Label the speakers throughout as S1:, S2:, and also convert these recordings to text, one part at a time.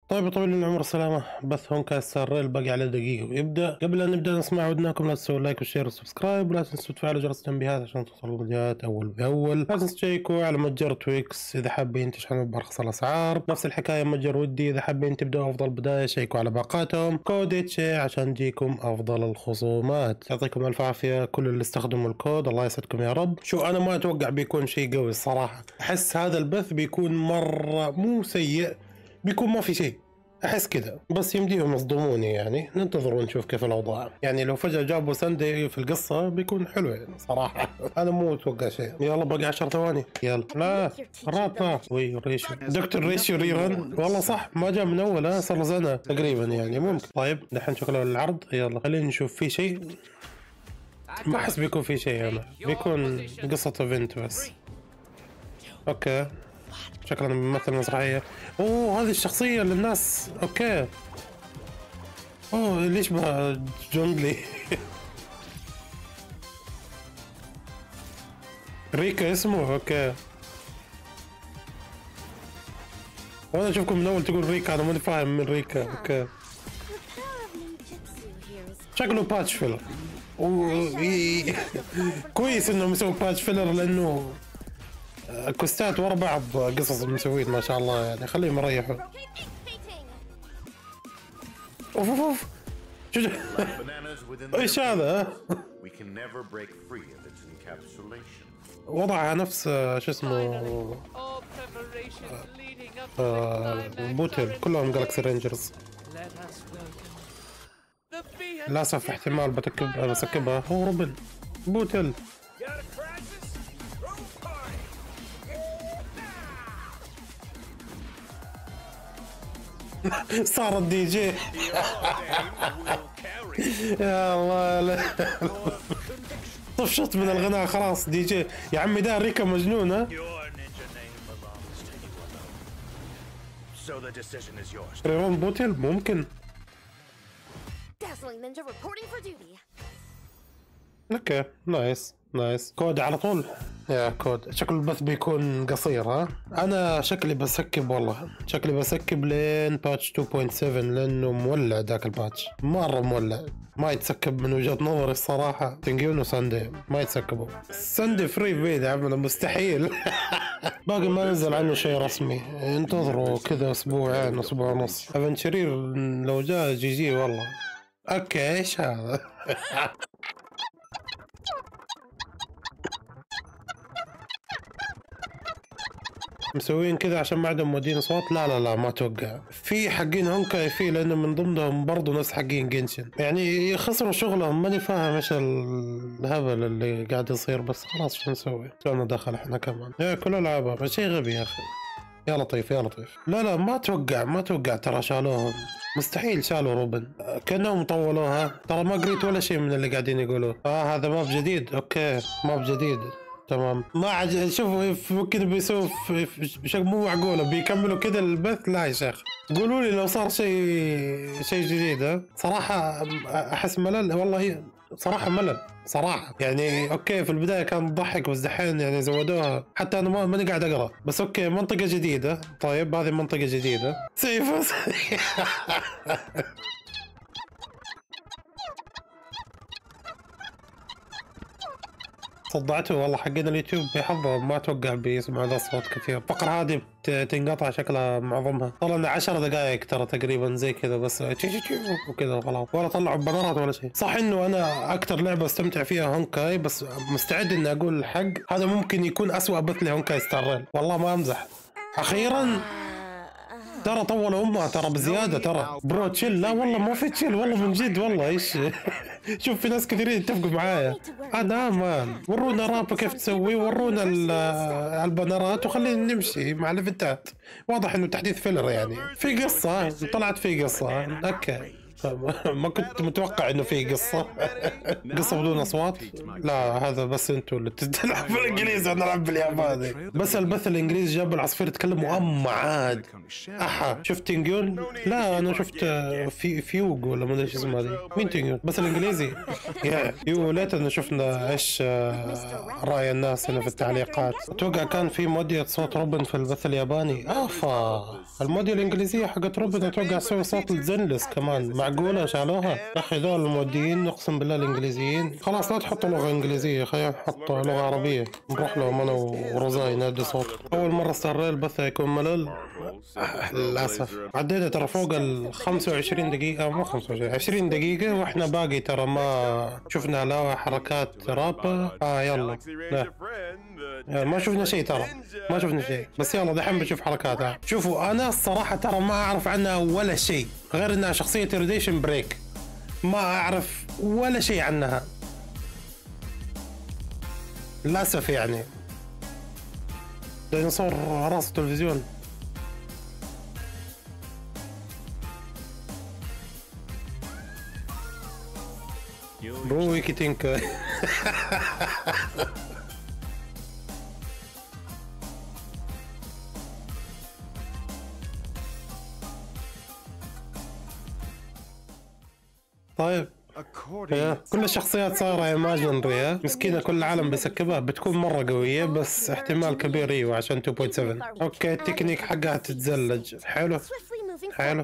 S1: طيب يا طويل العمر السلامة، بث هونكا الساريل باقي على دقيقة ويبدأ. قبل أن نبدأ نسمع ودناكم لا تسووا لايك وشير وسبسكرايب، ولا تنسوا تفعلوا جرس التنبيهات عشان توصلوا الفيديوهات أول بأول. لا تنسوا تشيكوا على متجر تويكس إذا حابين تشحنوا بأرخص الأسعار. نفس الحكاية متجر ودي إذا حابين تبدأوا أفضل بداية، شيكوا على باقاتهم كود اتشي عشان تجيكم أفضل الخصومات. يعطيكم ألف عافية كل اللي استخدموا الكود، الله يسعدكم يا رب. شو أنا ما أتوقع بيكون شيء قوي الصراحة، أحس هذا البث بيكون مرة مو سيء، بيكون ما في شيء، احس كذا. بس يمديهم يصدموني يعني، ننتظر ونشوف كيف الاوضاع. يعني لو فجأة جابوا ساندي في القصة بيكون حلو يعني صراحة. انا مو اتوقع شيء. يلا باقي 10 ثواني يلا. لا رابا وي ريشو دكتور ريشو ريرن، والله صح ما جاء من اول، صار له سنة تقريبا يعني ممكن. طيب دحين شكله العرض، يلا خلينا نشوف في شيء. ما احس بيكون في شيء، انا بيكون قصة ايفنت بس. اوكي شكلنا بنمثل مسرحية. اوه هذه الشخصية للناس، اوكي. اوه اللي يشبه جونجلي. ريكا اسمه، اوكي. وانا اشوفكم من اول تقول ريكا، انا ماني فاهم من ريكا، اوكي. شكله باتش فيلر. كويس انه مسوي باتش فيلر، لانه كوستات ورا بعض قصص مسوين ما شاء الله يعني، خليهم يريحوا. اوف اوف اوف ايش هذا؟ وضعها نفس شو اسمه بوتل، كلهم جالكسي رينجرز. للاسف احتمال بسكبها. هو روبن بوتل. صار الدي جي. يا الله لا. طفشت من الغناء خلاص. دي جي يا عمي، ده ريكا مجنونة. ريون بوتل ممكن. اوكي نايس نايس. كود على طول يا كود. شكل البث بيكون قصير، ها. انا شكلي بسكب، والله شكلي بسكب لين باتش 2.7 لانه مولع ذاك الباتش، مره مولع. ما يتسكب من وجهة نظري الصراحة. تنجيون وساندي ما يتسكبوا. ساندي فري بيد يا عمنا، مستحيل. باقي ما نزل عنه شيء رسمي، انتظروا كذا اسبوعين اسبوع ونص. افنشرير لو جاء جي جي والله. اوكي ايش هذا؟ مسوين كذا عشان ما عندهم مودين صوت؟ لا لا لا ما اتوقع. في حقين هونكا في، لانه من ضمنهم برضه نفس حقين جنشن، يعني خسروا شغلهم. ماني فاهم ايش الهبل اللي قاعد يصير، بس خلاص شو نسوي؟ شلون ندخل احنا كمان؟ يا كل العابها شيء غبي يا اخي. يا لطيف يا لطيف. لا لا ما اتوقع ترى شالوهم، مستحيل شالوا روبن. كانهم طولوها. ترى ما قريت ولا شيء من اللي قاعدين يقولوه. هذا ماب جديد، اوكي ماب جديد تمام. ما شوفوا ممكن بيسووا مو معقوله بيكملوا كذا البث. لا يا شيخ قولوا لي لو صار شيء جديد. صراحه احس ملل والله، صراحه ملل صراحه يعني. اوكي في البدايه كان تضحك، بس دحين يعني زودوها. حتى انا ماني قاعد اقرا، بس اوكي منطقه جديده. طيب هذه منطقه جديده. سيف. صدعته والله. حقين اليوتيوب بيحضروا، ما اتوقع بيسمعوا ذا الصوت كثير. الفقرة هذه تنقطع شكلها معظمها. طلعنا 10 دقائق ترى تقريبا زي كذا، بس وكذا وخلاص، ولا طلعوا بنرات ولا شيء. صح انه انا اكثر لعبة استمتع فيها هونكاي، بس مستعد اني اقول الحق هذا ممكن يكون اسوأ بث لهونكاي ستار ريل، والله ما امزح. اخيرا ترى طولوا امها ترى بزياده ترى. برو تشيل. لا والله ما في تشيل والله من جد والله. ايش؟ شوف في ناس كثيرين يتفقوا معايا. انا مان ورونا رابا كيف تسوي، ورونا البنرات، وخلينا نمشي مع الايفنتات. واضح انه تحديث فيلر يعني. في قصه طلعت، في قصه اوكي. ما كنت متوقع انه في قصة. قصة بدون اصوات؟ لا هذا بس انتوا اللي تلعبوا بالانجليزي وانا العب بالياباني. بس البث الانجليزي جاب العصفور يتكلم واما عاد. احا شفت تنجون؟ لا انا شفت في فيوج ولا ما ادري ايش اسمها دي. مين تنجون؟ بس الانجليزي. يو ليتنا شفنا ايش راي الناس هنا في التعليقات. اتوقع كان في مودية صوت روبن في البث الياباني. المودية الانجليزيه حقت روبن اتوقع سوي صوت الزنلس كمان. معقولة شالوها؟ يا اخي ذول الموديين اقسم بالله الانجليزيين. خلاص لا تحطوا لغة انجليزية، خلينا نحط لغة عربية. نروح لهم انا ورزاي نادي صوت. اول مرة استغرق البث هيكون ملل. للاسف عدينا ترى فوق ال 25 دقيقة، مو 25 20 دقيقة واحنا باقي ترى ما شفنا لا حركات رابة. يلا لا. ما شفنا شيء ترى، ما شفنا شيء. بس يلا دحين بشوف حركاتها. شوفوا انا الصراحة ترى ما اعرف عنها ولا شيء غير انها شخصية ريديشن بريك. ما اعرف ولا شيء عنها للاسف. يعني ديناصور راس التلفزيون. برو ويكي تينك. طيب كل الشخصيات صايرة ايماجنري. مسكينة كل العالم بيسكبها. بتكون مرة قوية بس احتمال كبير ايوه عشان 2.7. اوكي التكنيك حقها تتزلج. حلو حلو.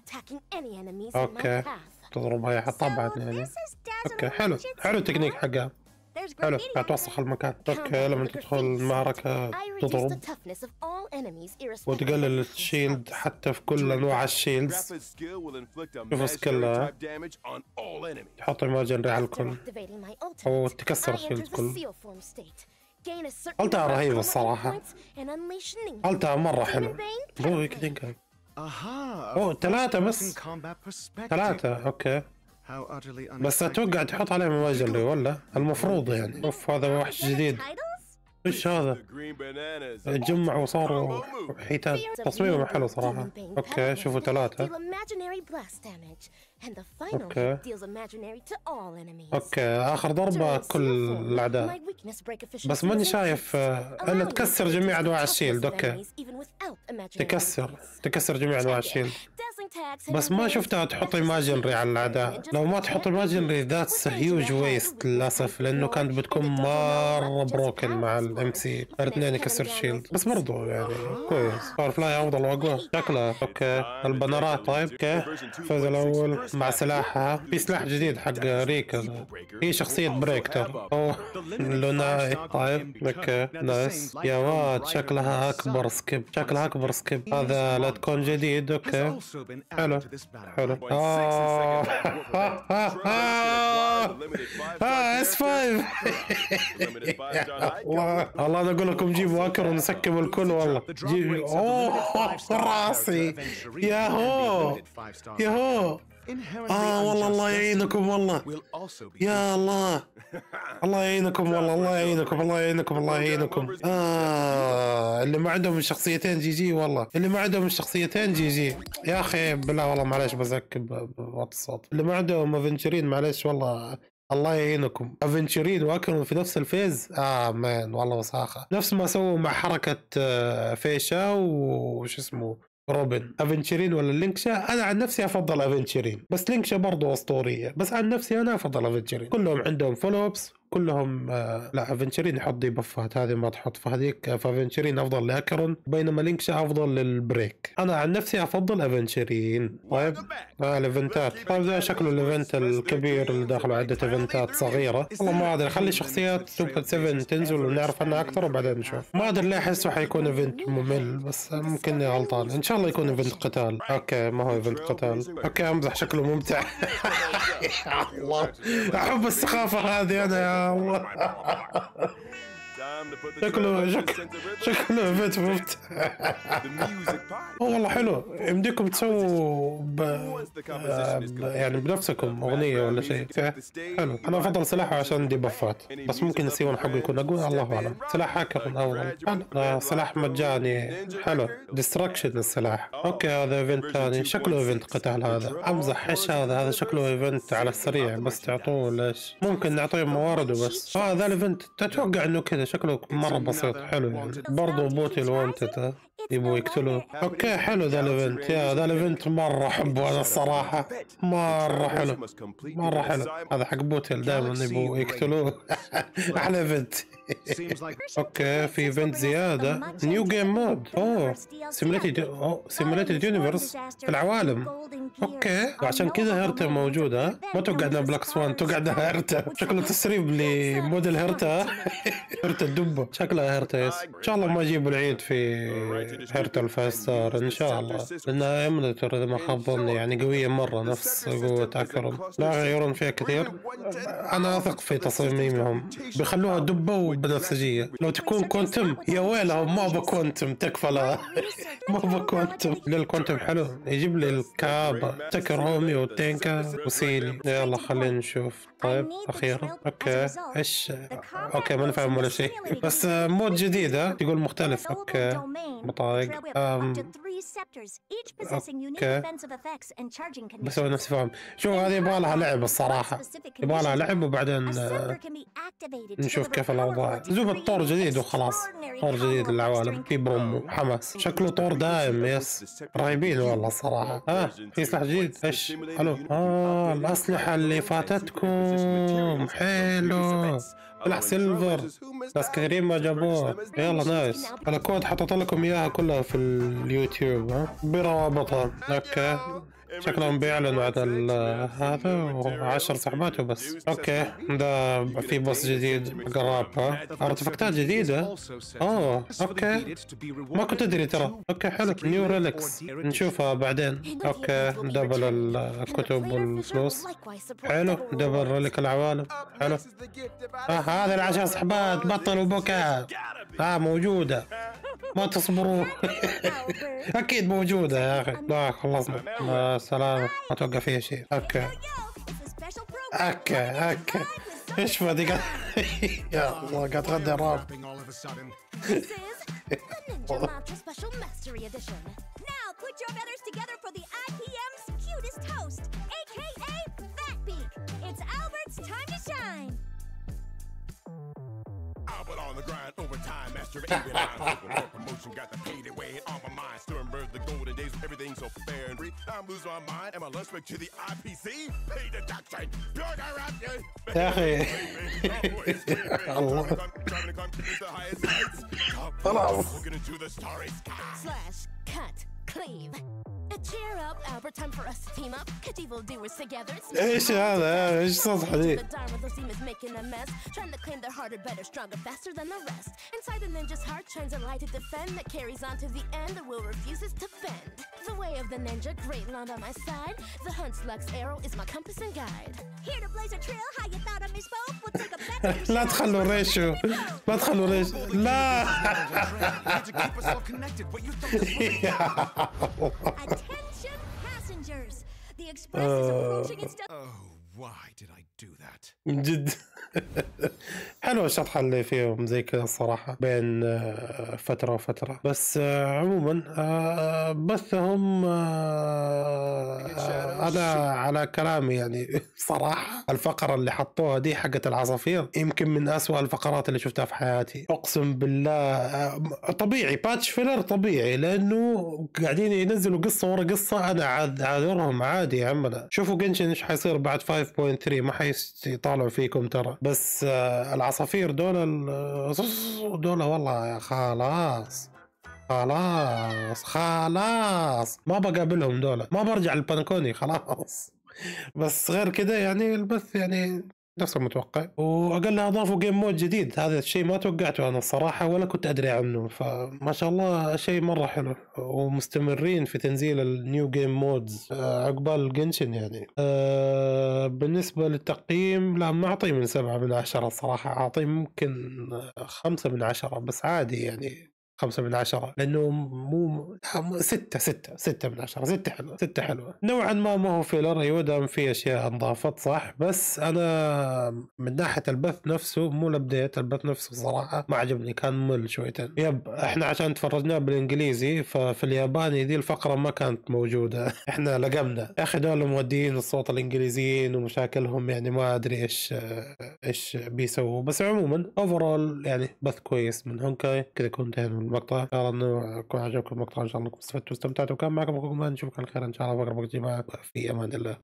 S1: اوكي تضربها طبعا يعني. اوكي حلو حلو التكنيك حقها. حلو هتوسخ المكان. اوكي لما تدخل المعركة تضرب وتقلل الشيلد حتى في كل انواع الشيلدز. شوف سكيلها تحط ايماجنري على الكل او تكسر الشيلد كله. قلتها رهيبة الصراحة. قلتها مرة حلو. بوي كذا. اوه 3 بس. 3 اوكي. بس اتوقع تحط عليه ايماجنري ولا المفروض يعني. اوف هذا وحش جديد. ايش هذا؟ تجمعوا وصاروا حيتان. تصميمه حلو صراحة. اوكي شوفوا 3. اوكي اخر ضربة كل الاعداء. بس ماني شايف الا تكسر جميع انواع الشيلد. اوكي تكسر جميع انواع الشيلد. بس ما شفتها تحط ايماجنري على الاعداء. لو ما تحط ايماجنري ذاتس هيوج ويست للاسف، لانه كانت بتكون مرة بروكن مع الام سي. الاثنين يكسر الشيلد. بس برضو يعني كويس. فاير فلاي افضل واقوى شكلها. اوكي البنرات. طيب اوكي الفوز الاول مع سلاحها. في سلاح جديد حق ريكا. هي شخصية بريكتر. اوه لوناي. طيب اوكي نايس. يا واد شكلها اكبر سكيب. شكلها اكبر سكيب. هذا لا تكون جديد. اوكي حلو حلو. اس 5. الله انا اقول لكم جيبوا اكر ونسكب الكل والله. جيبوا. اوه راسي. ياهو ياهو. والله الله يعينكم والله. يا الله الله يعينكم والله. الله يعينكم الله يعينكم الله يعينكم. اللي ما عندهم الشخصيتين جي جي والله. اللي ما عندهم الشخصيتين جي جي يا اخي بالله والله. معليش بزكب بوطي الصوت. اللي ما عندهم افنتشرين معليش والله. الله يعينكم. افنتشرين واكلوا في نفس الفيز. مان والله وساخة. نفس ما سووا مع حركة فيشا وش اسمه روبن. افنتشرين ولا لينكشا؟ انا عن نفسي افضل افنتشرين. بس لينكشا برضو اسطورية. بس عن نفسي انا افضل افنتشرين. كلهم عندهم فولو ابس كلهم. لا افنتشرين يحط دي بفات هذه ما تحط. فهذيك فافنتشرين افضل لاكرون بينما لينكشا افضل للبريك. انا عن نفسي افضل افنتشرين. طيب الايفنتات. طيب ذا شكله الايفنت الكبير اللي داخله عدة ايفنتات صغيرة. والله ما ادري. خلي شخصيات سوبر 7 تنزل ونعرف عنها اكثر وبعدين نشوف. ما ادري ليه احسه حيكون ايفنت ممل. بس ممكن اني غلطان. ان شاء الله يكون ايفنت قتال. اوكي ما هو ايفنت قتال. اوكي امزح. شكله ممتع. يا الله احب السخافة هذه انا يا الله. شكله ايفنت ممتع. والله حلو، يمديكم تسووا يعني بنفسكم اغنيه ولا شيء حلو. انا افضل سلاحه عشان دي بفات، بس ممكن السيون حقه يكون اقوى، الله اعلم. سلاح هاكر افضل، سلاح مجاني حلو. ديستراكشن السلاح. اوكي هذا ايفنت ثاني، شكله ايفنت قتال. هذا امزح، ايش هذا شكله ايفنت على السريع بس تعطوه. ليش ممكن نعطيه موارد وبس. هذا الايفنت تتوقع انه كذا شكله مره بسيط حلو يعني. برضو بوتي الوانتد يبغوا يقتلوه. اوكي حلو ذا الايفنت، يا ذا الايفنت مره احبه انا الصراحه، مره حلو مره حلو. هذا حق بوتيل دائما يبغوا يقتلوه. احلى ايفنت. اوكي في ايفنت زياده، نيو جيم مود. سيموليتد يونيفرس في العوالم. اوكي وعشان كذا هيرتا موجوده. ما توقعنا بلاك سوان، توقعنا هيرتا. شكله تسريب لموديل هيرتا. هيرتا الدبه شكلها هيرتا. يس ان شاء الله ما يجيبوا العيد في هيرتا الفاستر ان شاء الله، لانها ايميليتر اذا ما خاب ظني يعني قويه مره نفس قوه اكرم. لا يغيرون فيها كثير. انا اثق في تصميمهم، بيخلوها دبه وبنفسجيه. لو تكون كوانتم يا ويلهم، ما بكوانتم تكفى لها. ما بكوانتم. للكوانتم حلو، يجيب لي الكاب تكر هومي وتينكا وسيلي. يلا خلينا نشوف. طيب اخيرا اوكي ايش اوكي ما نفهم ولا شيء. بس مود جديد تقول مختلف. اوكي بطايق اوكي بسوي نفسي فاهم. شو هذه يبغى لها لعب الصراحه، يبغى لها لعب وبعدين نشوف كيف الاوضاع. زوب الطور جديد وخلاص. طور جديد للعوالم في برومو حماس. شكله طور دائم. يس رهيبين والله الصراحه. في سلاح جديد. ايش حلو. الاسلحه اللي فاتتكم حلو. سلاح سيلفر ناس كثيرين ما جابوه. يلا نايس. الكود حطيت لكم اياها كلها في اليوتيوب بروابطها. اوكي شكلهم بيعلنوا عن هذا 10 سحبات وبس. اوكي ده في بوس جديد قراب. ارتفاكتات جديده. اوكي ما كنت ادري ترى. اوكي حلو. نيو ريلكس نشوفها بعدين. اوكي دبل الكتب والفلوس. حلو دبل ريلك العوالم. حلو. هذا العشر سحبات بطلوا بكاء. موجوده ما تصبروا. اكيد موجوده يا اخي. لا خلصنا. سلام ما توقع فيها شيء. اوكي ايش فادي قاعد. يا الله قاعد تغدي راب.
S2: Albert on the grind, overtime, masturbating. I'm promotion, got the paid away on my mind. Sternberg, the golden days, everything so fair and free. I'm losing my mind, and my lunch break to the IPC. Pay the deduction, pure corruption.
S1: يا أخي الله خلاص.
S3: Slash, cut, cleave. Cheer up, Albert, time for us to team up. Catch evil doers together.
S1: ايش هذا؟ ايش صوت حديد؟
S3: Trying to claim they're harder, better, stronger, faster than the rest. Inside the ninja's heart shines a light to defend that carries on to the end. The will refuses to bend. The way of the ninja, great line by my side. The hunt slug's arrow is my compass and guide. Here to blaze a trail, how you thought I misspoke? We'll take a bet.
S1: لا تخلوا ريشو، لا تخلوا ريشو، لا.
S3: Attention passengers. The express is approaching its
S2: Why did I do that?
S1: من جد. حلو الشطحة اللي فيهم زي كذا الصراحة بين فترة وفترة. بس عموما بثهم أنا على كلامي يعني صراحة الفقرة اللي حطوها دي حقت العصافير يمكن من أسوأ الفقرات اللي شفتها في حياتي. أقسم بالله طبيعي باتش فيلر طبيعي، لأنه قاعدين ينزلوا قصة ورا قصة. أنا عاذرهم عادي يا عمنا. شوفوا جنشن إيش حيصير بعد 5.3 ما حيطالعوا فيكم ترى. بس العصافير دول والله خلاص ما بقابلهم دول، ما برجع البانكوني خلاص. بس غير كده يعني البث يعني نفس المتوقع، واقلها اضافوا جيم مود جديد. هذا الشيء ما توقعته انا الصراحه ولا كنت ادري عنه، فما شاء الله شيء مره حلو، ومستمرين في تنزيل النيو جيم مودز عقبال الجنشن يعني. بالنسبه للتقييم لا ما اعطيه من 7/10 الصراحه، اعطيه ممكن 5/10 بس عادي يعني. 5/10 لأنه مو 6/10. 6 حلوة نوعا ما هو فيلر. أيوة دام في أشياء انضافت صح، بس أنا من ناحية البث نفسه مو الأبديت، البث نفسه صراحة ما عجبني، كان ممل شويتين. إحنا عشان تفرجناه بالإنجليزي، ففي الياباني دي الفقرة ما كانت موجودة. إحنا لقمنا يا أخي دول مودين الصوت الإنجليزيين ومشاكلهم، يعني ما أدري إيش بيسووا. بس عموما أوفرول يعني بث كويس من هونكاي. كذا كنت هنا المقطع، ان شاء الله انه يكون عجبكم المقطع، ان شاء الله انكم استفدتوا واستمتعتوا. كان معكم اخوكم، نشوفكم على خير ان شاء الله. بقرب وقت في امان الله.